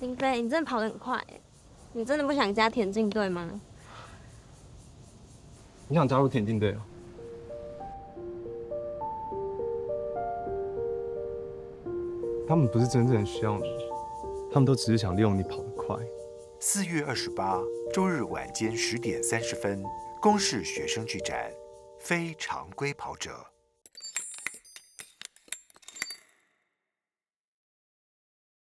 林飞，你真的跑得很快耶，你真的不想加田径队吗？ 你想加入田径队哦？他们不是真正需要你，他们都只是想利用你跑得快。 4月28周日晚间10点30分，公视学生剧展《非常规跑者》。